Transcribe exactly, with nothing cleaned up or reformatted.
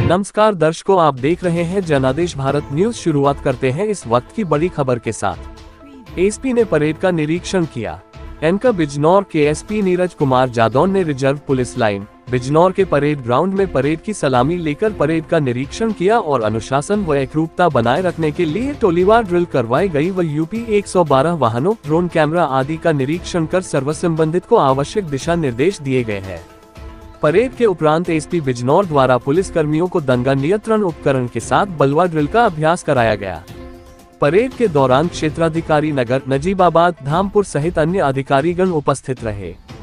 नमस्कार दर्शकों, आप देख रहे हैं जनादेश भारत न्यूज। शुरुआत करते हैं इस वक्त की बड़ी खबर के साथ। एसपी ने परेड का निरीक्षण किया। एनका बिजनौर के एसपी नीरज कुमार जादौन ने रिजर्व पुलिस लाइन बिजनौर के परेड ग्राउंड में परेड की सलामी लेकर परेड का निरीक्षण किया और अनुशासन व एकरूपता बनाए रखने के लिए टोलीवार ड्रिल करवाई गई व यूपी एक सौ बारह वाहनों, ड्रोन कैमरा आदि का निरीक्षण कर सर्व संबंधित को आवश्यक दिशा निर्देश दिए गए हैं। परेड के उपरांत एसपी बिजनौर द्वारा पुलिस कर्मियों को दंगा नियंत्रण उपकरण के साथ बलवा ड्रिल का अभ्यास कराया गया। परेड के दौरान क्षेत्राधिकारी नगर, नजीबाबाद, धामपुर सहित अन्य अधिकारीगण उपस्थित रहे।